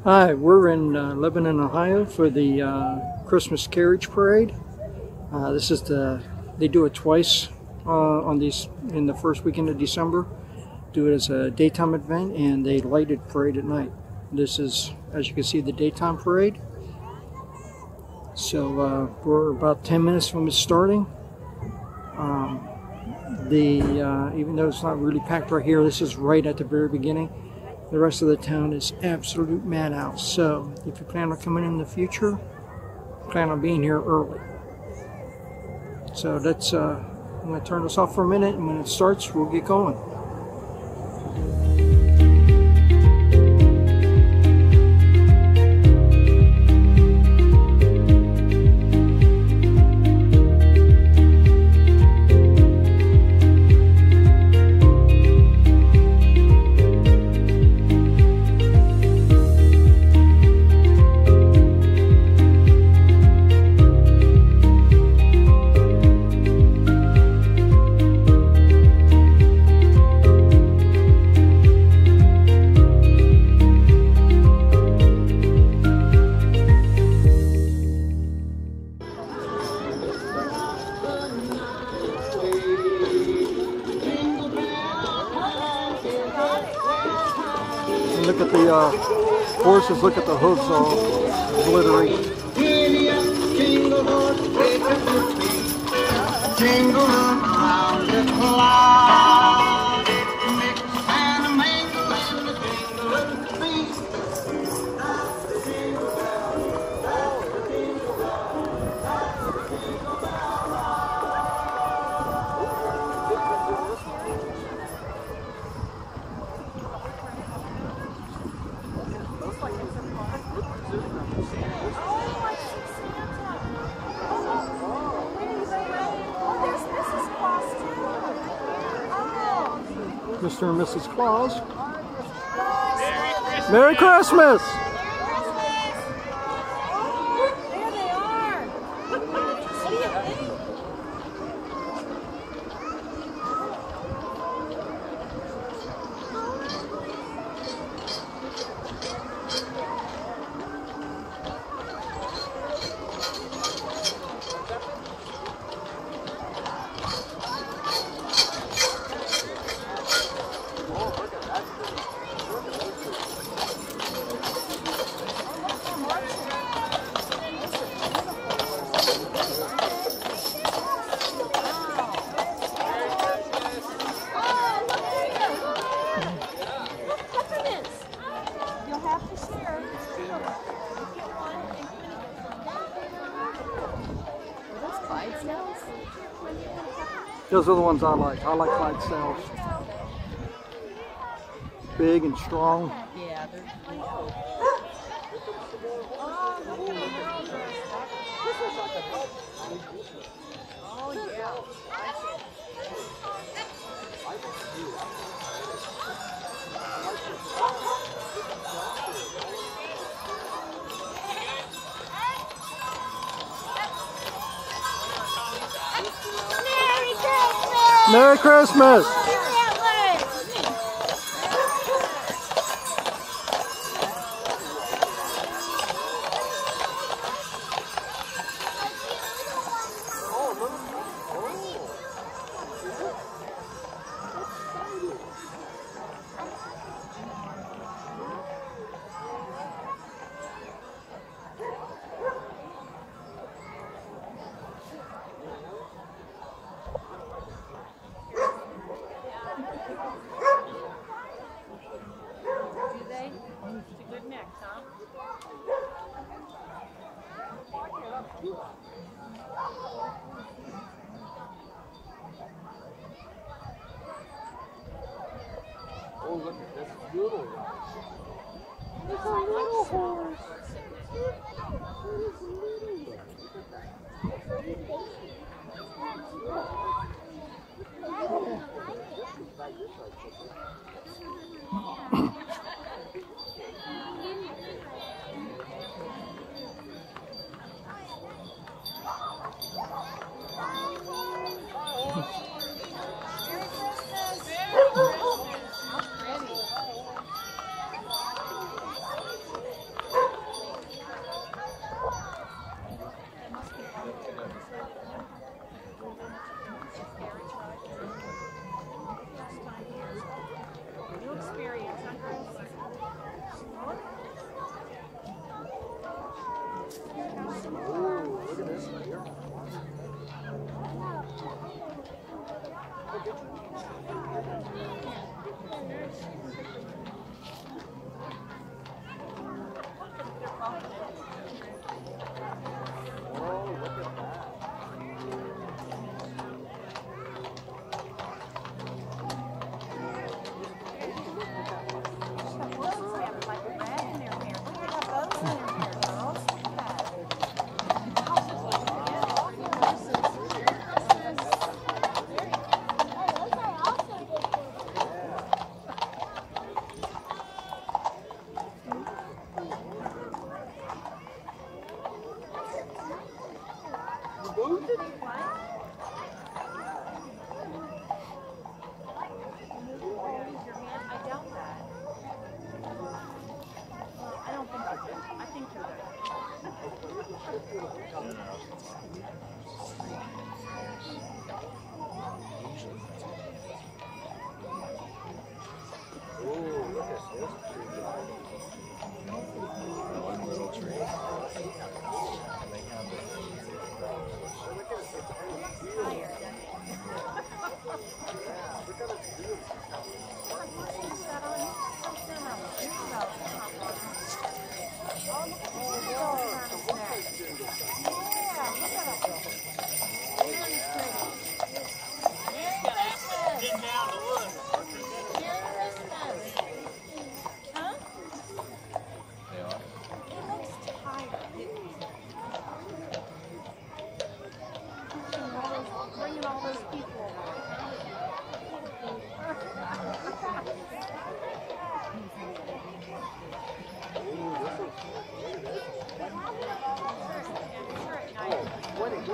Hi, we're in Lebanon, Ohio for the Christmas Carriage Parade. They do it twice in the first weekend of December. Do it as a daytime event and a lighted parade at night. This is, as you can see, the daytime parade. So we're about 10 minutes from it starting. Even though it's not really packed right here, this is right at the very beginning. The rest of the town is absolute madhouse. So if you plan on coming in the future, plan on being here early. So I'm going to turn this off for a minute, and when it starts, we'll get going. Look at the horses, look at the hooves all glittery. Jingle around the clock, mix and a mingle in the jingle of the beat. Mr. and Mrs. Claus. Merry Christmas! There they are! What do you think? Those are the ones I like. I like Clydesdales. Big and strong. Yeah, they're oh yeah. Merry Christmas! Oh, look at this little one. It's a little horse.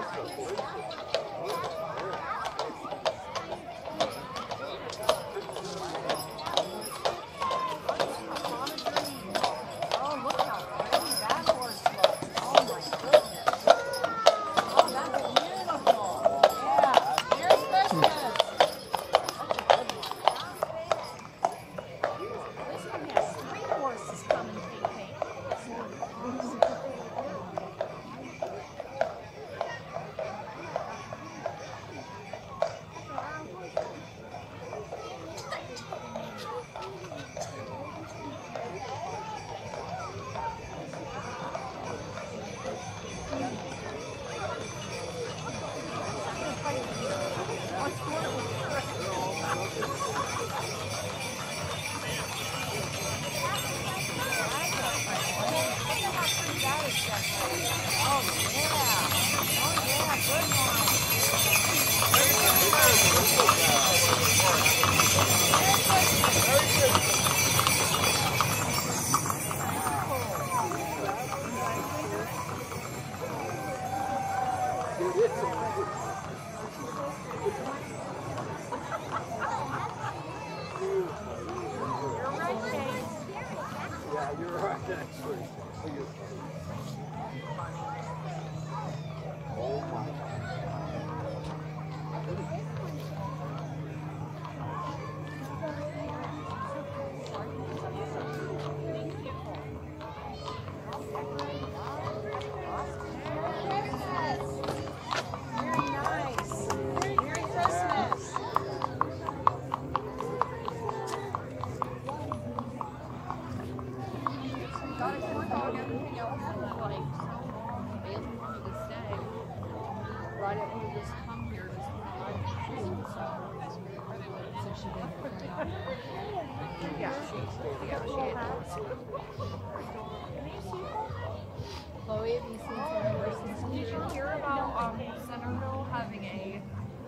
Chloe, have you seen some persons? Did you hear about Centerville having a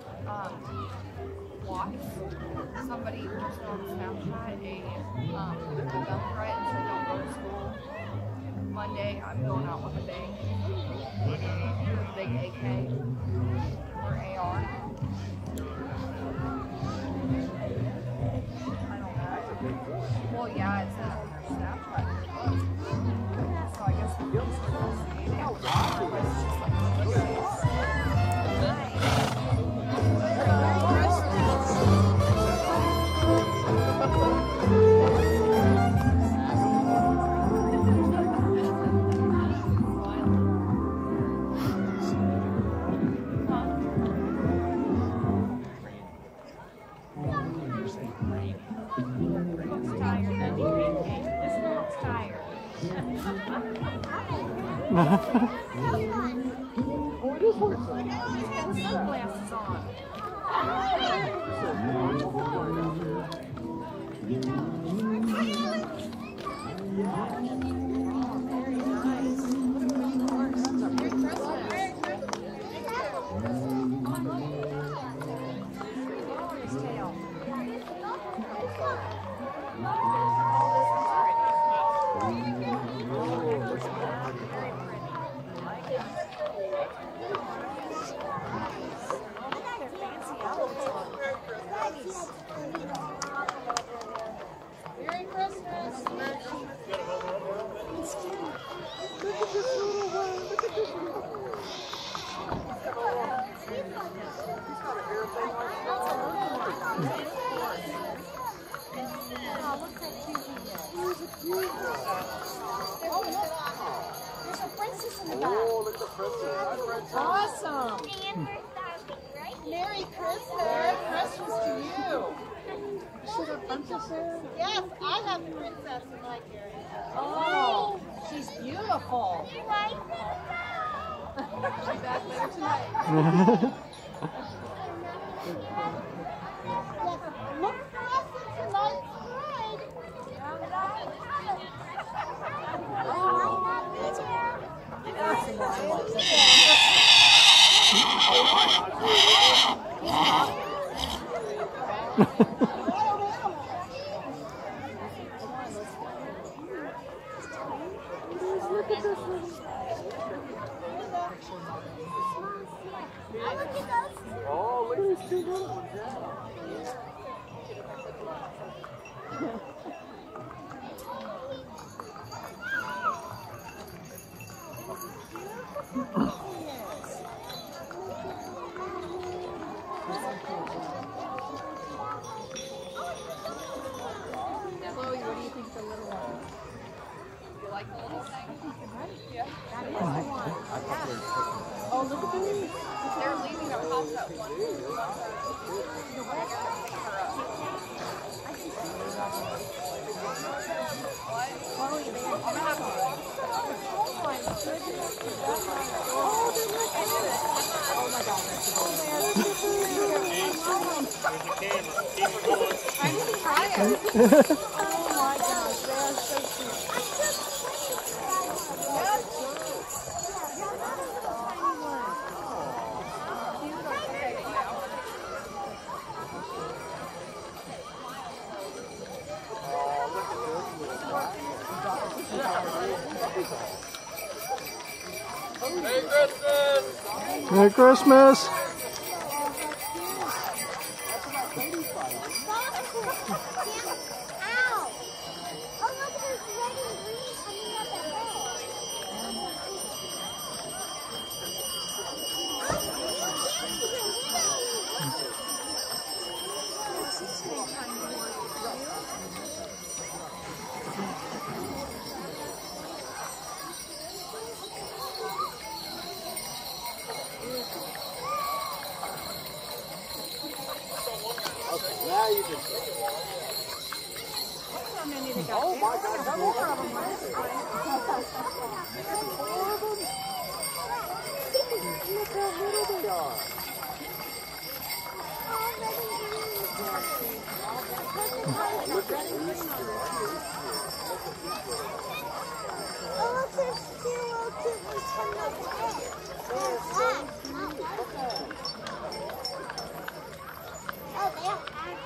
walk? Somebody just on Snapchat a gun threat and said don't go to school. Monday, I'm going out with a big AK or AR. I don't know. Well, yeah, it's a Snapchat. So I guess the police were investigating. Sunglasses on. Merry Christmas! Look at this little one! Look at this little one! He's got a hair thing like that. Oh, look how cute he is. He's a cute one. Oh, look! There's a princess in the back. Oh, look at the princess. Hi, princess. Awesome! Merry Christmas! Merry Christmas to you! She's a princess there? Yes, I have a princess in my carriage. Oh, she's beautiful. You like it? She's back later tonight. Look for us in tonight's parade. Look at this one. the little one. You like the little thing? Yeah. That is the one. Oh, look at these. They're leaving their house at one. Chloe, they have oh my goodness. Oh my God. I need to try it. Oh my gosh, they are so cute. Merry Christmas! Merry Christmas! Now you can see. Oh my God, that's more of them. Look how little they are. Look at these two. Oh, look, there's two little kittens from the bed. They're so cute. Look at them. Oh, they're happy.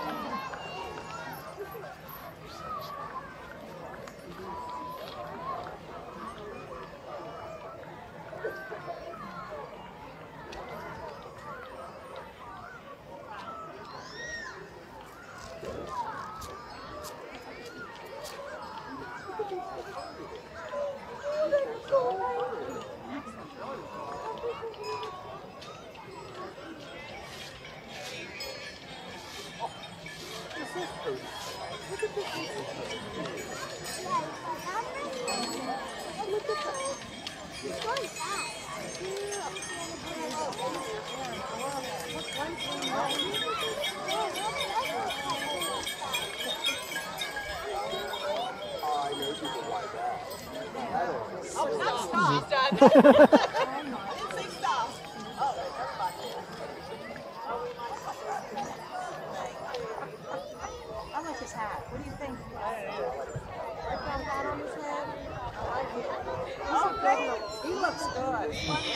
I like his hat. What do you think? Like that hat on his head? I like it. He looks good.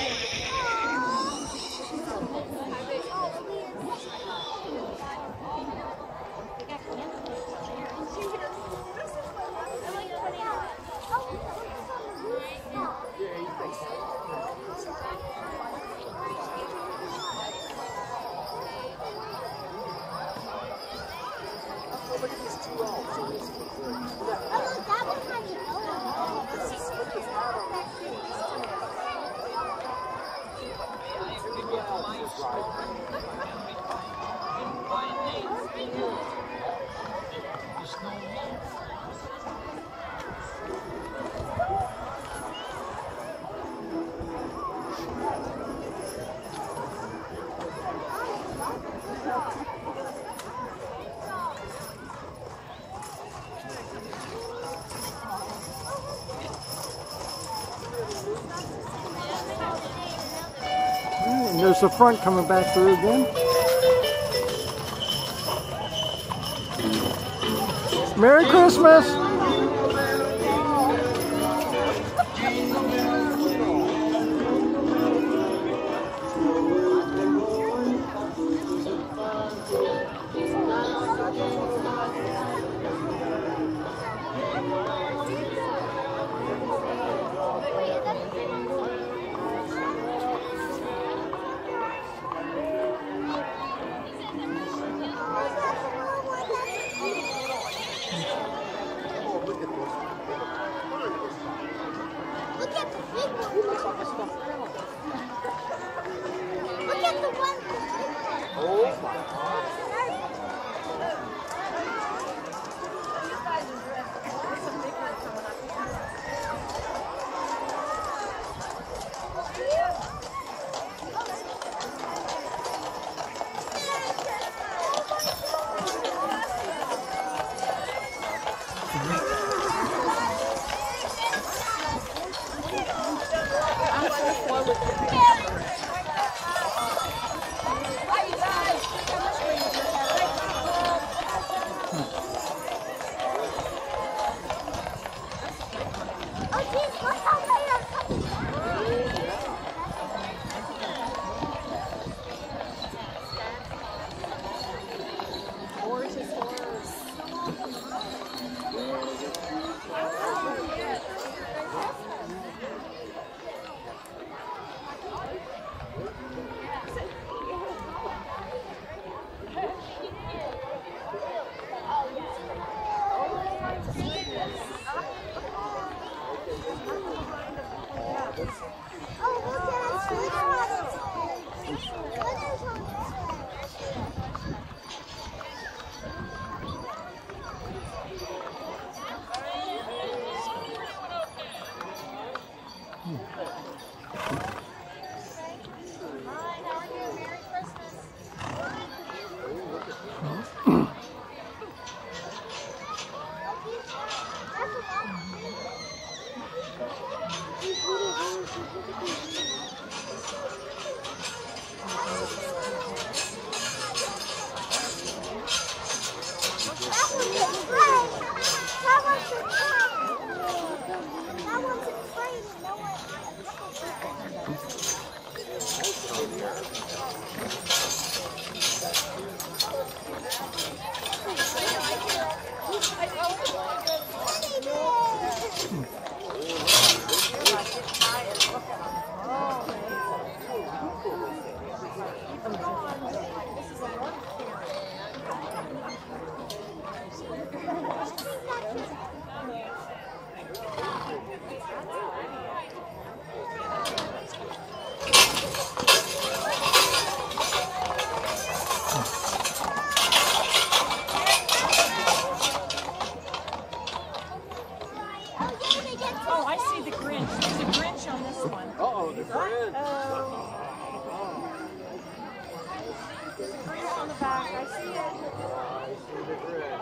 And there's the front coming back through again. Merry Christmas! Look at the big one. Look at the one. Oh my God. Gorgeous horse. Oh, I see the Grinch. There's a Grinch on this one. Uh-oh, the Grinch. There's a Grinch on the back. I see it. I see the Grinch.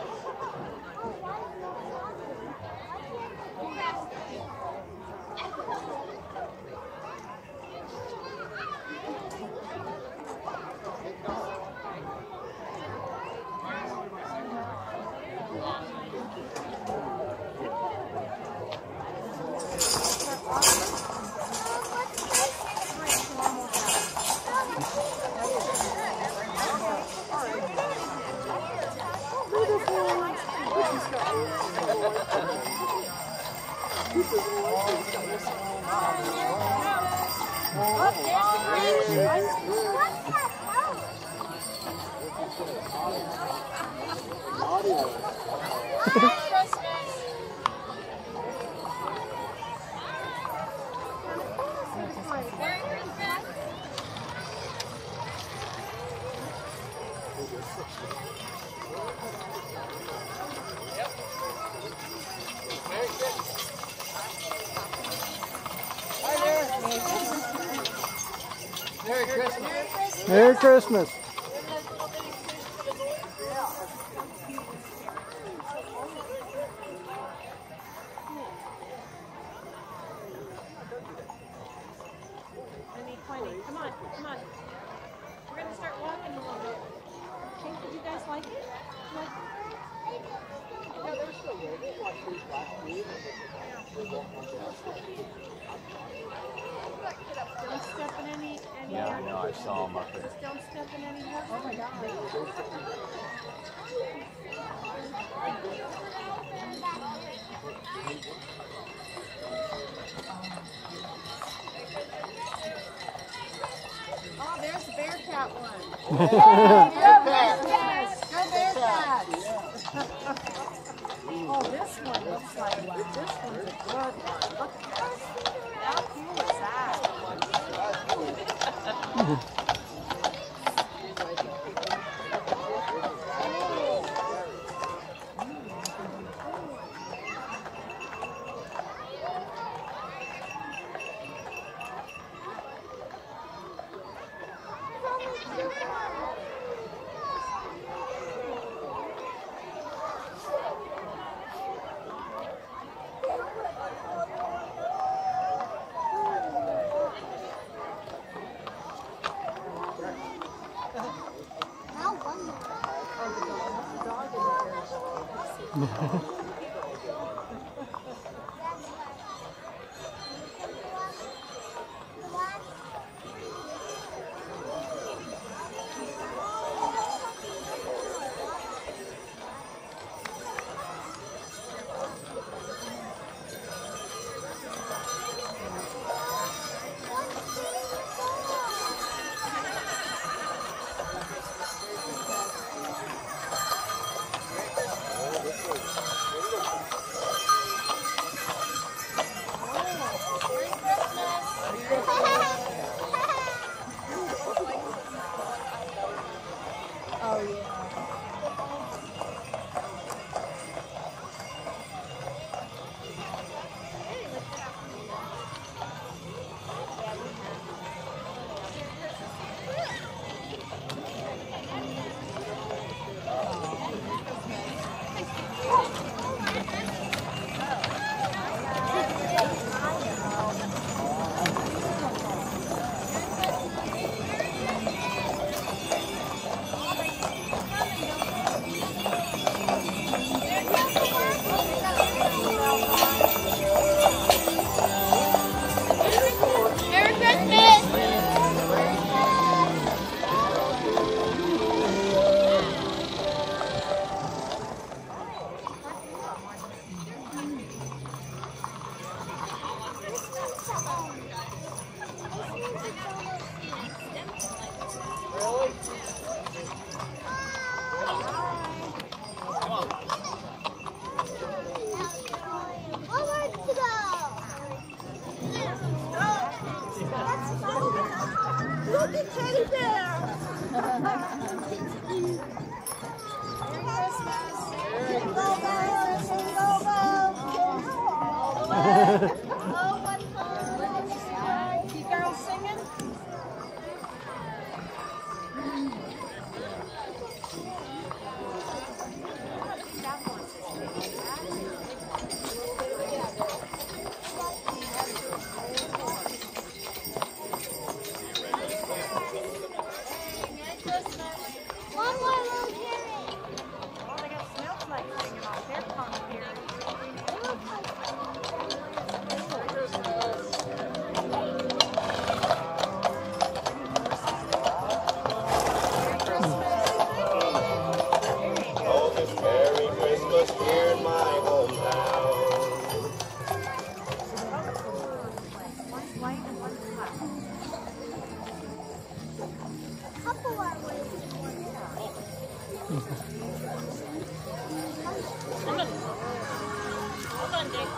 Merry Christmas. Merry Christmas. Come on, come on. We're going to start walking a little bit. Okay, did you guys like it? Like it? Yeah, they're still there. They watched these last week. Don't step in any Yeah, I know. I saw them up there. Just don't step in any more. Oh my God. Oh, there's the Bearcat one. Go Bearcats! Go Bearcats! Oh, this one looks like one. This one's a good one. Look at that. How cool is that?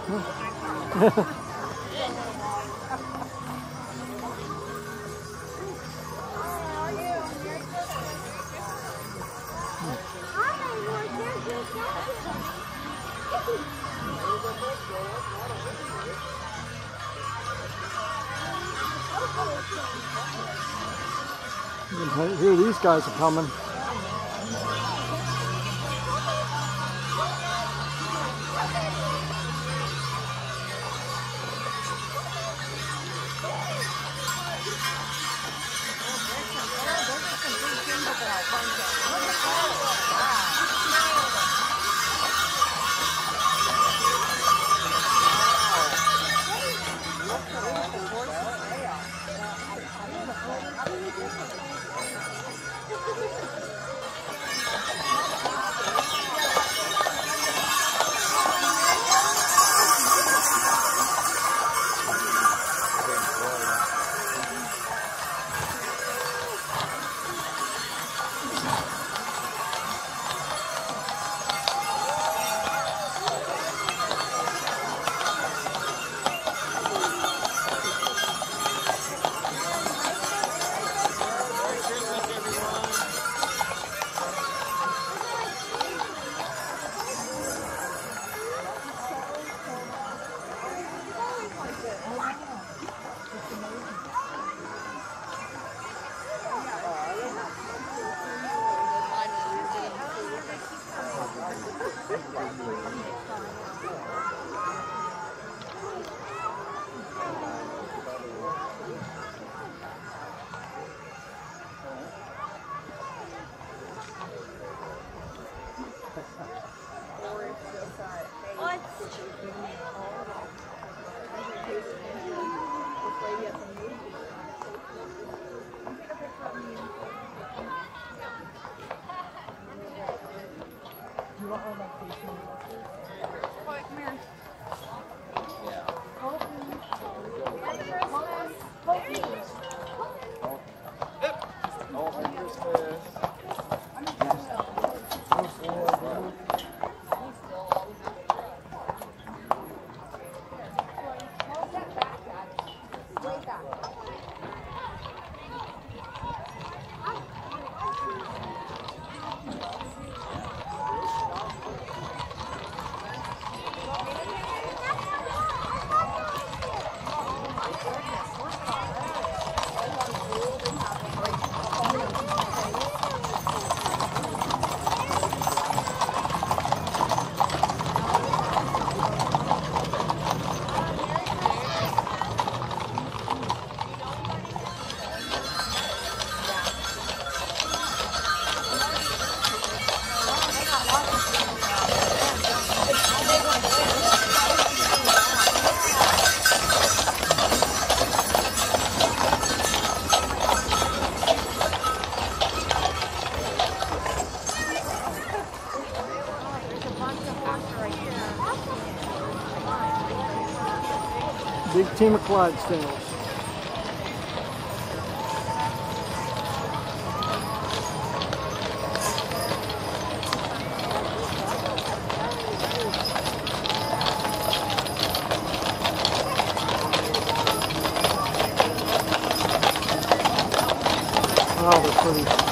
Here these guys are coming. Big team of Clydesdales. Oh, they're pretty.